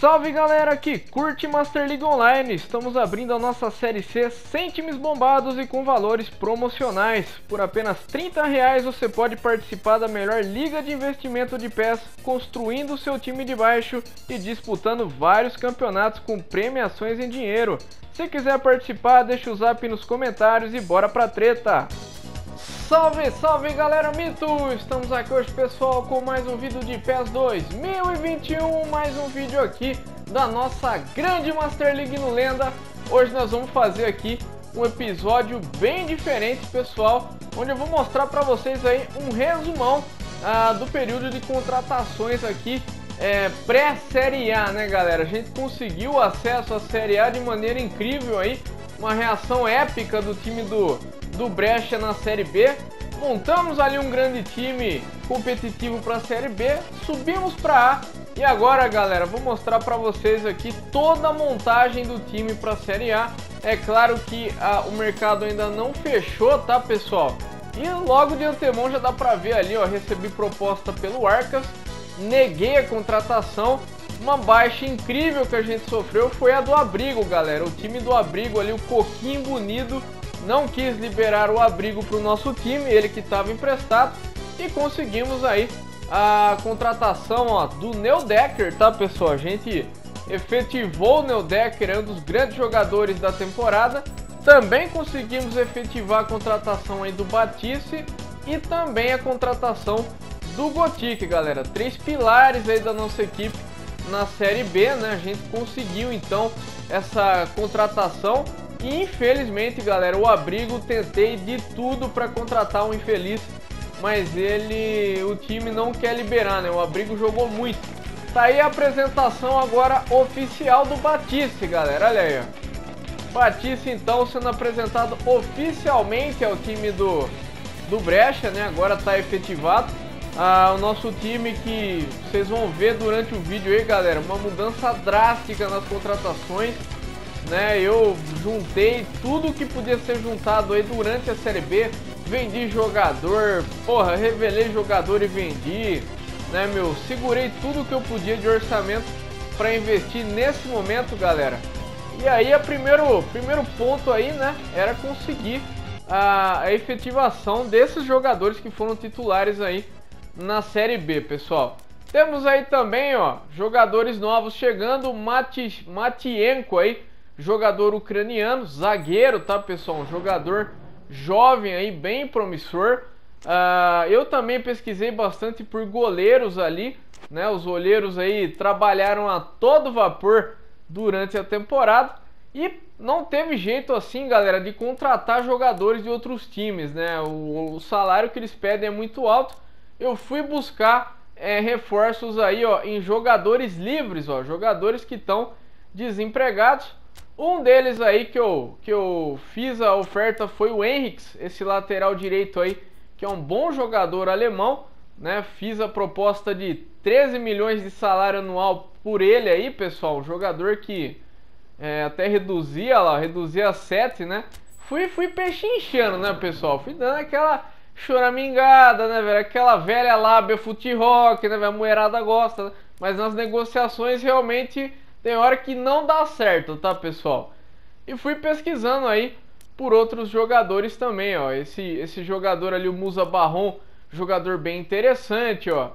Salve galera que curte Master League Online, estamos abrindo a nossa série C sem times bombados e com valores promocionais. Por apenas R$30 você pode participar da melhor liga de investimento de PES, construindo o seu time de baixo e disputando vários campeonatos com premiações em dinheiro. Se quiser participar, deixa o zap nos comentários e bora pra treta! Salve, salve galera mito! Estamos aqui hoje pessoal com mais um vídeo de PES 2021, mais um vídeo aqui da nossa grande Master League no Lenda. Hoje nós vamos fazer aqui um episódio bem diferente pessoal, onde eu vou mostrar para vocês aí um resumão do período de contratações aqui pré-Série A, né galera? A gente conseguiu acesso à Série A de maneira incrível aí, uma reação épica do time do Brecha na Série B, montamos ali um grande time competitivo para a Série B, subimos para A e agora galera, vou mostrar para vocês aqui toda a montagem do time para a Série A. É claro que o mercado ainda não fechou, tá pessoal? E logo de antemão já dá para ver ali, ó, recebi proposta pelo Arcas, neguei a contratação. Uma baixa incrível que a gente sofreu foi a do Abrigo, galera. O time do Abrigo ali, o Coquinho Bonito, não quis liberar o Abrigo para o nosso time, ele que estava emprestado, e conseguimos aí a contratação, ó, do Neudecker, tá pessoal? A gente efetivou o Neudecker, é um dos grandes jogadores da temporada. Também conseguimos efetivar a contratação aí do Batiste e também a contratação do Gotik, galera. Três pilares aí da nossa equipe na Série B, né? A gente conseguiu então essa contratação. E infelizmente, galera, o Abrigo, tentei de tudo para contratar um infeliz, mas o time não quer liberar, né? O Abrigo jogou muito. Tá aí a apresentação agora oficial do Batiste, galera. Olha aí, ó. Batiste então sendo apresentado oficialmente ao time do Brecha, né? Agora tá efetivado. O nosso time, que vocês vão ver durante o vídeo aí, galera, uma mudança drástica nas contratações, né? Eu juntei tudo que podia ser juntado aí durante a Série B, vendi jogador, porra, revelei jogador e vendi, né, meu? Segurei tudo que eu podia de orçamento para investir nesse momento, galera. E aí, o primeiro ponto aí, né, era conseguir a efetivação desses jogadores que foram titulares aí na Série B, pessoal. Temos aí também, ó, jogadores novos chegando, Matienko aí, jogador ucraniano, zagueiro, tá pessoal? Um jogador jovem aí, bem promissor. Eu também pesquisei bastante por goleiros ali, né? Os goleiros aí trabalharam a todo vapor durante a temporada e não teve jeito assim, galera, de contratar jogadores de outros times, né? O salário que eles pedem é muito alto. Eu fui buscar reforços aí, ó, em jogadores livres, ó, jogadores que estão desempregados. Um deles aí que eu fiz a oferta foi o Henriks, esse lateral direito aí, que é um bom jogador alemão, né? Fiz a proposta de 13 milhões de salário anual por ele aí, pessoal. Um jogador que até reduzia a 7, né? Fui pechinchando, né, pessoal? Fui dando aquela choramingada, né, velho? Aquela velha lábia fute-rock, né, velho? A mulherada gosta, né? Mas nas negociações realmente tem hora que não dá certo, tá, pessoal? E fui pesquisando aí por outros jogadores também, ó. Esse jogador ali, o Musa Barron, jogador bem interessante, ó.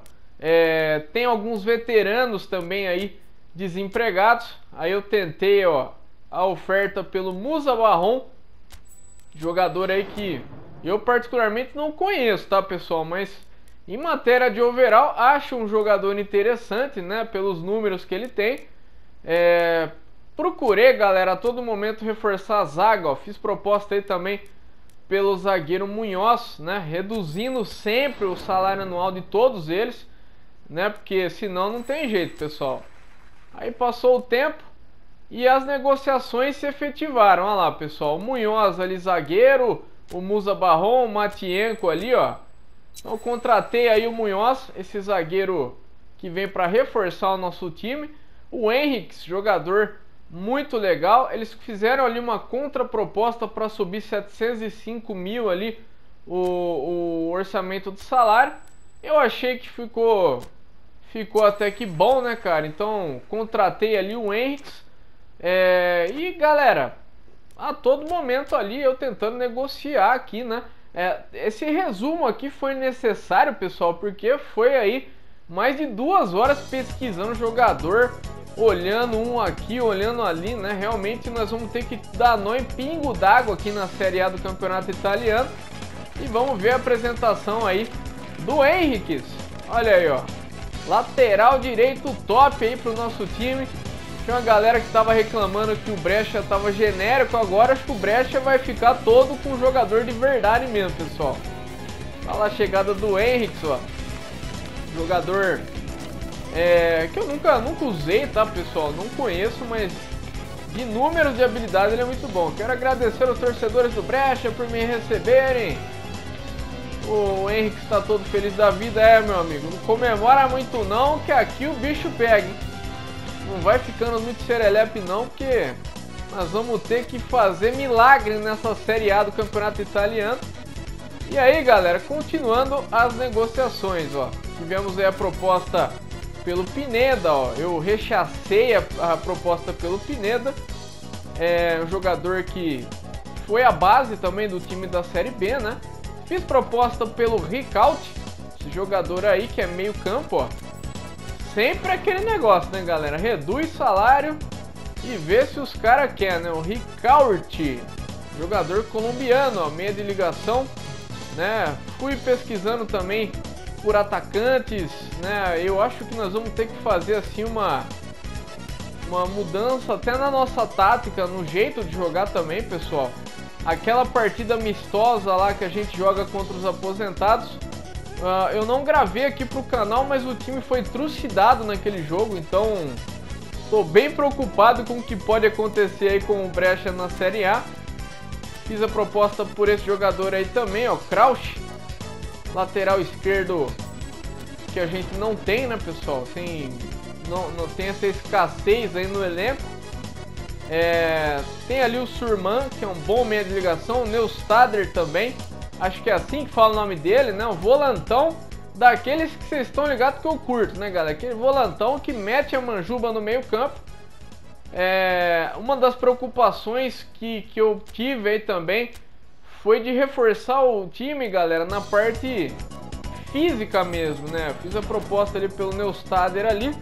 Tem alguns veteranos também aí desempregados. Aí eu tentei, ó, a oferta pelo Musa Barron, jogador aí que eu particularmente não conheço, tá pessoal? Mas em matéria de overall, acho um jogador interessante, né? Pelos números que ele tem. Procurei, galera, a todo momento reforçar a zaga, ó. Fiz proposta aí também pelo zagueiro Munhoz, né? Reduzindo sempre o salário anual de todos eles, né? Porque senão não tem jeito, pessoal. Aí passou o tempo e as negociações se efetivaram. Olha lá, pessoal, o Munhoz ali, zagueiro, o Musa Barron, o Matienko ali, ó. Então contratei aí o Munhoz, esse zagueiro que vem para reforçar o nosso time. O Henriks, jogador muito legal. Eles fizeram ali uma contraproposta para subir 705 mil ali o orçamento de salário. Eu achei que ficou ficou até que bom, né, cara? Então, contratei ali o Henriques. E, galera, a todo momento ali eu tentando negociar aqui, né? Esse resumo aqui foi necessário, pessoal, porque foi aí mais de 2 horas pesquisando jogador, olhando um aqui, olhando ali, né? Realmente nós vamos ter que dar nó em pingo d'água aqui na Série A do Campeonato Italiano. E vamos ver a apresentação aí do Henriques. Olha aí, ó. Lateral direito top aí pro nosso time. Tinha uma galera que tava reclamando que o Brescia tava genérico. Agora acho que o Brescia vai ficar todo com jogador de verdade mesmo, pessoal. Olha lá a chegada do Henriques, ó. Jogador que eu nunca usei, tá, pessoal? Não conheço, mas de números de habilidade ele é muito bom. Quero agradecer aos torcedores do Brescia por me receberem. O Henrique está todo feliz da vida, meu amigo. Não comemora muito não, que aqui o bicho pega, hein? Não vai ficando muito serelepe não, porque nós vamos ter que fazer milagre nessa Série A do Campeonato Italiano. E aí, galera, continuando as negociações, ó. Tivemos aí a proposta pelo Pineda, ó. Eu rechacei a proposta pelo Pineda. Um jogador que foi a base também do time da Série B, né? Fiz proposta pelo Ricaute, esse jogador aí que é meio campo, ó. Sempre aquele negócio, né, galera? Reduz salário e vê se os caras querem, né? O Ricaute, jogador colombiano, ó, meia de ligação, né? Fui pesquisando também por atacantes, né? Eu acho que nós vamos ter que fazer assim uma mudança até na nossa tática, no jeito de jogar também, pessoal. Aquela partida amistosa lá que a gente joga contra os aposentados, eu não gravei aqui pro canal, mas o time foi trucidado naquele jogo, então tô bem preocupado com o que pode acontecer aí com o Brescia na Série A. Fiz a proposta por esse jogador aí também, ó, Crouch, lateral esquerdo, que a gente não tem, né, pessoal? Não tem essa escassez aí no elenco. Tem ali o Surman, que é um bom meia de ligação, o Neustader também, acho que é assim que fala o nome dele, né? O volantão daqueles que vocês estão ligados que eu curto, né, galera? Aquele volantão que mete a manjuba no meio campo. Uma das preocupações que eu tive aí também foi de reforçar o time, galera, na parte física mesmo, né? Fiz a proposta ali pelo Neustader ali.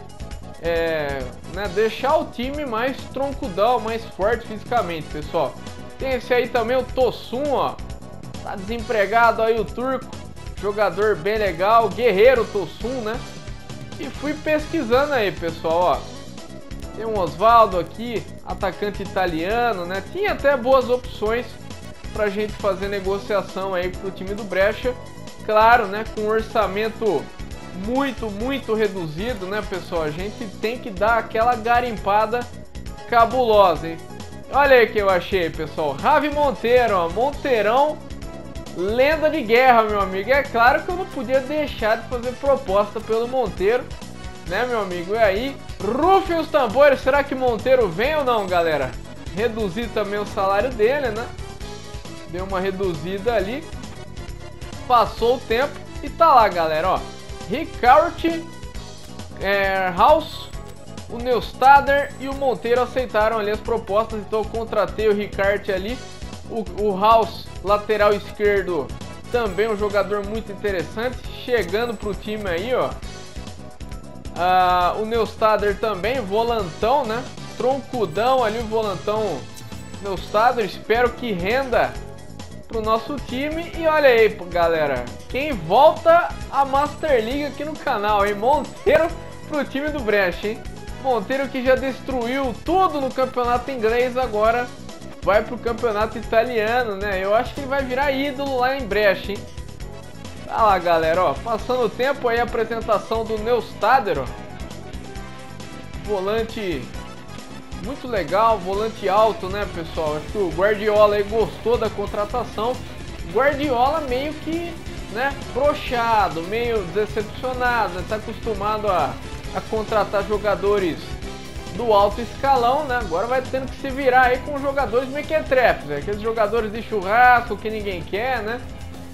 Né, deixar o time mais troncudão, mais forte fisicamente, pessoal. Tem esse aí também, o Tosun, ó. Tá desempregado aí o turco. Jogador bem legal, guerreiro Tosun, né? E fui pesquisando aí, pessoal, ó. Tem um Osvaldo aqui, atacante italiano, né? Tinha até boas opções pra gente fazer negociação aí pro time do Brescia. Claro, né? Com um orçamento muito reduzido, né, pessoal? A gente tem que dar aquela garimpada cabulosa, hein? Olha aí que eu achei, pessoal. Ravi Monteiro, ó. Monteirão, lenda de guerra, meu amigo. É claro que eu não podia deixar de fazer proposta pelo Monteiro, né, meu amigo? E aí, rufem os tambores. Será que Monteiro vem ou não, galera? Reduzir também o salário dele, né? Deu uma reduzida ali. Passou o tempo e tá lá, galera, ó. Ricaute, House, o Neustader e o Monteiro aceitaram ali as propostas, então eu contratei o Ricaute ali. O House, lateral esquerdo, também um jogador muito interessante, chegando pro time aí, ó. O Neustader também, volantão, né? Troncudão ali, o volantão Neustader, espero que renda pro nosso time. E olha aí, galera, quem volta a Master League aqui no canal, hein? Monteiro pro time do Brescia, hein? Monteiro que já destruiu tudo no campeonato inglês, agora vai pro campeonato italiano, né? Eu acho que ele vai virar ídolo lá em Brescia, hein? Tá lá, galera, ó, passando o tempo aí, a apresentação do Neustader, ó. Volante muito legal, volante alto, né, pessoal? Acho que o Guardiola aí gostou da contratação. Guardiola meio que, né, broxado, meio decepcionado, né? Tá acostumado a contratar jogadores do alto escalão, né? Agora vai tendo que se virar aí com jogadores mequetrefes, né? Aqueles jogadores de churrasco que ninguém quer, né?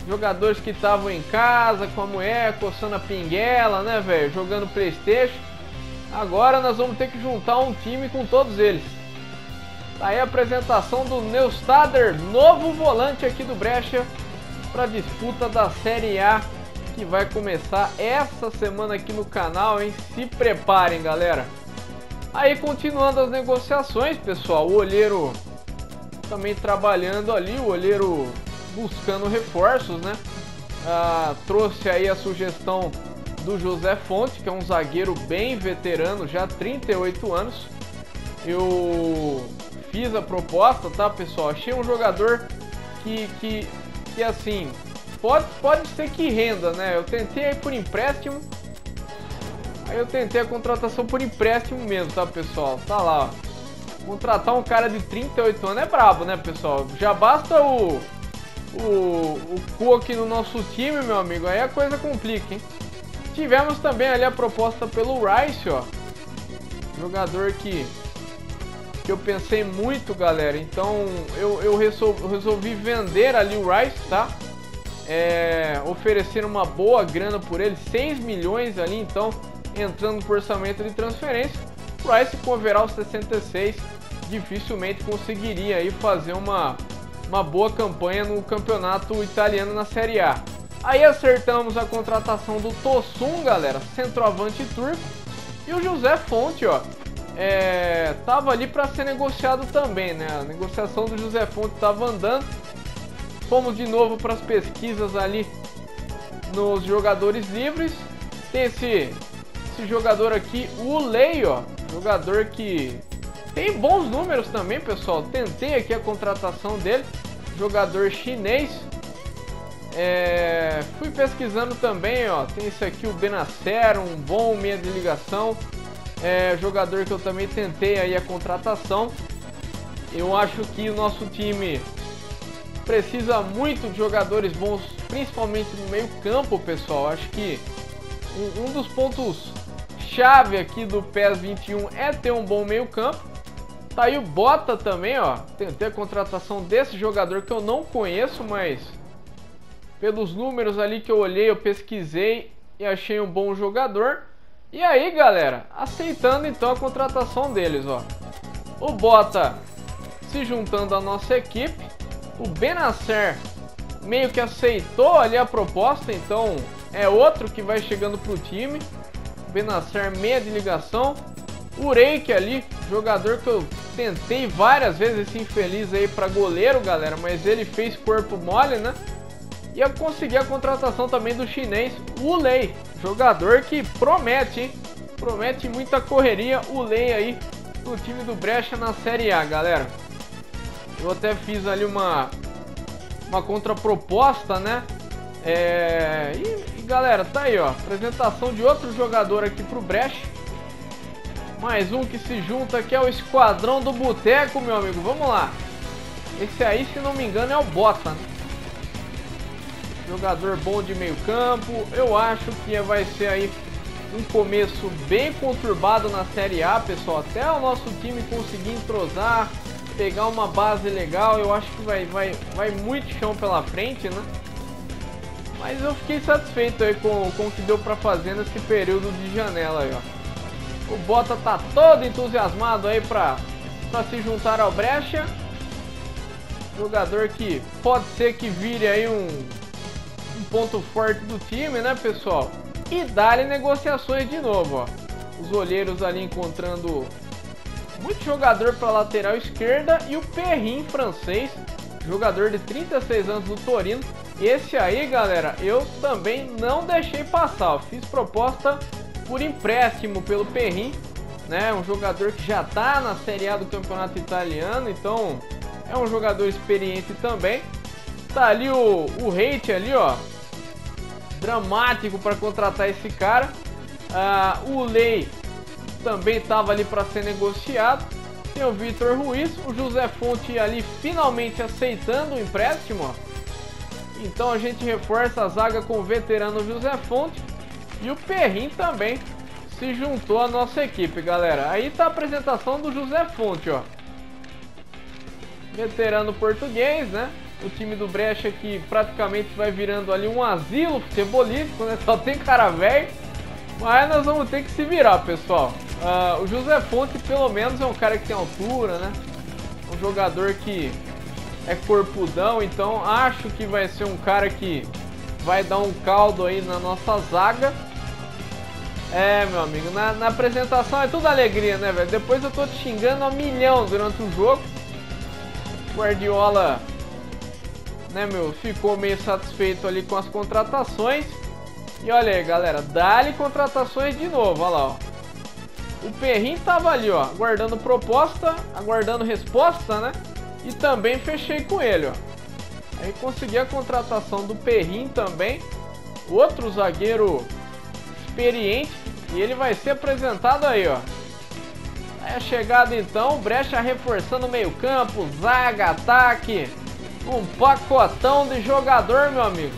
Jogadores que estavam em casa com a mulher, coçando a pinguela, né, velho? Jogando PlayStation. Agora nós vamos ter que juntar um time com todos eles. Tá aí a apresentação do Neustader, novo volante aqui do Brescia, para a disputa da Série A, que vai começar essa semana aqui no canal, hein? Se preparem, galera. Aí, continuando as negociações, pessoal, o olheiro também trabalhando ali, o olheiro buscando reforços, né? Trouxe aí a sugestão do José Fonte, que é um zagueiro bem veterano, já 38 anos. Eu fiz a proposta, tá, pessoal? Achei um jogador que assim, pode ser que renda, né? Eu tentei aí por empréstimo. Aí eu tentei a contratação por empréstimo mesmo, tá, pessoal? Tá lá, ó. Contratar um cara de 38 anos é brabo, né, pessoal? Já basta o cu aqui no nosso time, meu amigo. Aí a coisa complica, hein? Tivemos também ali a proposta pelo Rice, ó. Jogador que eu pensei muito, galera. Então eu resolvi vender ali o Rice, tá? Oferecer uma boa grana por ele, 6 milhões ali, então entrando por orçamento de transferência. O Rice com overall 66 dificilmente conseguiria aí fazer uma boa campanha no campeonato italiano na Série A. Aí acertamos a contratação do Tosun, galera, centroavante turco. E o José Fonte, ó, tava ali para ser negociado também, né? A negociação do José Fonte tava andando. Fomos de novo para as pesquisas ali nos jogadores livres. Tem esse jogador aqui, o Lei, ó, jogador que tem bons números também, pessoal. Tentei aqui a contratação dele, jogador chinês. Fui pesquisando também, ó. Tem esse aqui, o Benacer, um bom meia de ligação. Jogador que eu também tentei aí a contratação. Eu acho que o nosso time precisa muito de jogadores bons, principalmente no meio campo, pessoal. Acho que um dos pontos chave aqui do PES 21 é ter um bom meio campo. Tá aí o Bota também, ó. Tentei a contratação desse jogador que eu não conheço, mas pelos números ali que eu olhei, eu pesquisei e achei um bom jogador. E aí, galera, aceitando então a contratação deles, ó. O Bota se juntando à nossa equipe. O Benacer meio que aceitou ali a proposta, então é outro que vai chegando pro time. Benacer, meia de ligação. O Reik ali, jogador que eu tentei várias vezes, esse infeliz aí para goleiro, galera, mas ele fez corpo mole, né? E eu consegui a contratação também do chinês, o Lei, jogador que promete, hein? Promete muita correria, o Lei aí do time do Brescia na Série A, galera. Eu até fiz ali uma contraproposta, né? E galera, tá aí, ó, apresentação de outro jogador aqui pro Brescia. Mais um que se junta aqui é o Esquadrão do Boteco, meu amigo. Vamos lá. Esse aí, se não me engano, é o Bota, né? Jogador bom de meio campo. Eu acho que vai ser aí um começo bem conturbado na Série A, pessoal. Até o nosso time conseguir entrosar, pegar uma base legal. Eu acho que vai muito chão pela frente, né? Mas eu fiquei satisfeito aí com o que deu pra fazer nesse período de janela aí, ó. O Bota tá todo entusiasmado aí pra se juntar ao Brescia. Jogador que pode ser que vire aí um ponto forte do time, né, pessoal? E dá-lhe negociações de novo, ó. Os olheiros ali encontrando muito jogador para lateral esquerda. E o Perrin, francês, jogador de 36 anos do Torino. Esse aí, galera, eu também não deixei passar, ó. Fiz proposta por empréstimo pelo Perrin, né? Um jogador que já tá na Série A do campeonato italiano, então é um jogador experiente também. Tá ali o Hate ali, ó, dramático para contratar esse cara. O Lei também tava ali para ser negociado. Tem o Vitor Ruiz, o José Fonte ali finalmente aceitando o empréstimo, ó. Então a gente reforça a zaga com o veterano José Fonte. E o Perrin também se juntou à nossa equipe, galera. Aí tá a apresentação do José Fonte, ó. Veterano português, né? O time do Brecha que praticamente vai virando ali um asilo futebolístico, né? Só tem cara velho. Mas nós vamos ter que se virar, pessoal. O José Fonte pelo menos é um cara que tem altura, né? Um jogador que é corpudão, então acho que vai ser um cara que vai dar um caldo aí na nossa zaga. Meu amigo, na apresentação é tudo alegria, né, velho? Depois eu tô te xingando a milhão durante o jogo. Guardiola, né, meu, ficou meio satisfeito ali com as contratações. E olha aí, galera, dá-lhe contratações de novo, olha lá, ó. O Perrin tava ali, ó, aguardando proposta, aguardando resposta, né? E também fechei com ele, ó. Aí consegui a contratação do Perrin também. Outro zagueiro experiente. E ele vai ser apresentado aí, ó. Aí a chegada então, Brecha reforçando o meio campo, zaga, ataque. Um pacotão de jogador, meu amigo.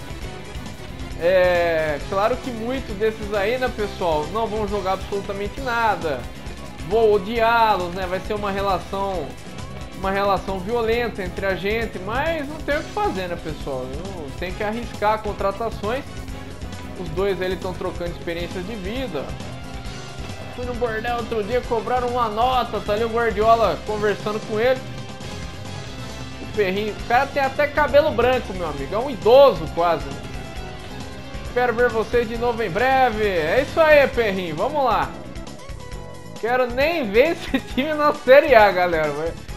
Claro que muitos desses aí, né, pessoal, não vão jogar absolutamente nada. Vou odiá-los, né? Vai ser uma relação violenta entre a gente, mas não tem o que fazer, né, pessoal? Eu tenho que arriscar contratações. Os dois aí estão trocando experiências de vida. Fui no bordel outro dia, cobraram uma nota, tá ali o Guardiola conversando com ele. O Perrinho, o cara tem até cabelo branco, meu amigo, é um idoso quase. Espero ver vocês de novo em breve. É isso aí, Perrinho, vamos lá. Quero nem ver esse time na Série A, galera.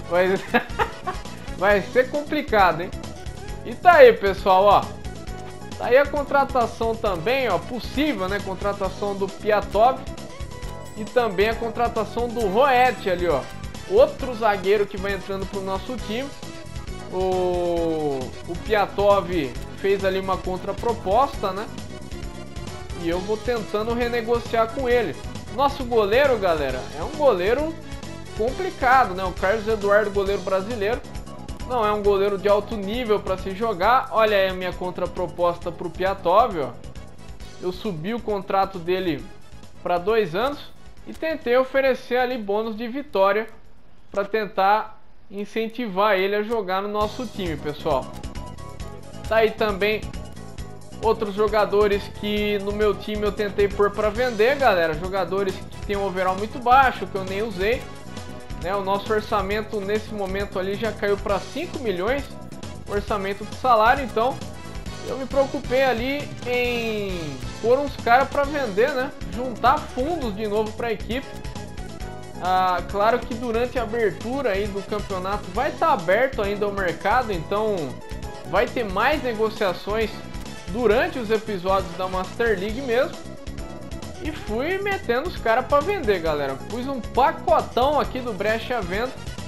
Vai ser complicado, hein? E tá aí, pessoal, ó. Tá aí a contratação também, ó, possível, né? Contratação do Piatov e também a contratação do Roet ali, ó. Outro zagueiro que vai entrando pro nosso time. O Piatov fez ali uma contraproposta, né? E eu vou tentando renegociar com ele. Nosso goleiro, galera, é um goleiro complicado, né? O Carlos Eduardo, goleiro brasileiro, não é um goleiro de alto nível para se jogar. Olha aí a minha contraproposta para o Piatov, ó. Eu subi o contrato dele para 2 anos e tentei oferecer ali bônus de vitória para tentar incentivar ele a jogar no nosso time, pessoal. Tá aí também outros jogadores que no meu time eu tentei pôr para vender, galera. Jogadores que tem um overall muito baixo, que eu nem usei. O nosso orçamento nesse momento ali já caiu para 5 milhões, orçamento de salário, então eu me preocupei ali em pôr uns caras para vender, né? Juntar fundos de novo para a equipe. Claro que durante a abertura aí do campeonato vai estar aberto ainda o mercado, então vai ter mais negociações durante os episódios da Master League mesmo. E fui metendo os caras para vender, galera. Pus um pacotão aqui do Brecha à venda.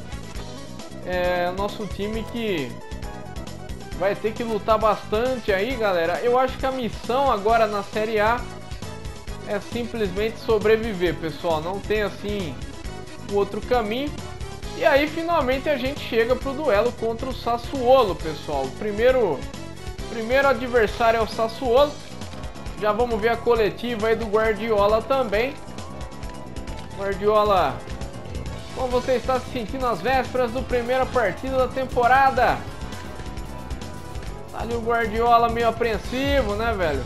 Nosso time que vai ter que lutar bastante aí, galera. Eu acho que a missão agora na Série A é simplesmente sobreviver, pessoal. Não tem assim um outro caminho. E aí finalmente a gente chega pro duelo contra o Sassuolo, pessoal. O primeiro adversário é o Sassuolo. Já vamos ver a coletiva aí do Guardiola também. Guardiola, como você está se sentindo às vésperas do primeira partida da temporada? Tá ali o Guardiola meio apreensivo, né, velho?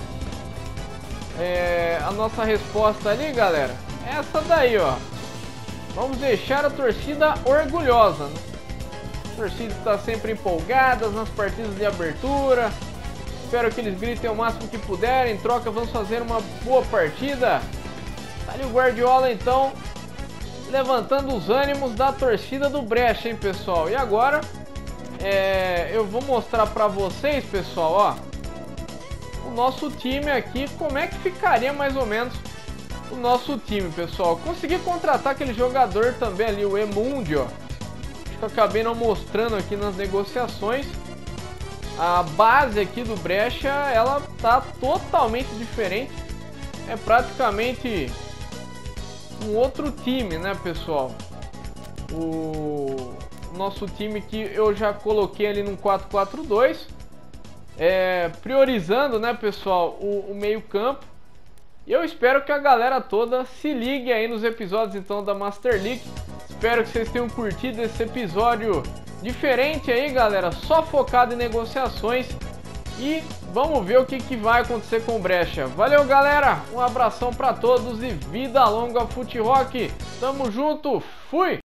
A nossa resposta ali, galera, é essa daí, ó. Vamos deixar a torcida orgulhosa, né? A torcida está sempre empolgada nas partidas de abertura. Espero que eles gritem o máximo que puderem. Em troca, vamos fazer uma boa partida. Tá ali o Guardiola, então, levantando os ânimos da torcida do Brecha, hein, pessoal? E agora, eu vou mostrar pra vocês, pessoal, ó, o nosso time aqui, como é que ficaria mais ou menos o nosso time, pessoal. Consegui contratar aquele jogador também ali, o Emundi, ó. Acho que eu acabei não mostrando aqui nas negociações. A base aqui do Brecha, ela tá totalmente diferente. É praticamente um outro time, né, pessoal? O nosso time que eu já coloquei ali no 4-4-2, priorizando, né, pessoal, o meio campo. E eu espero que a galera toda se ligue aí nos episódios então da Master League. Espero que vocês tenham curtido esse episódio diferente aí, galera, só focado em negociações. E vamos ver o que vai acontecer com o Brecha. Valeu, galera, um abração para todos e vida longa FUTROCK. Tamo junto, fui!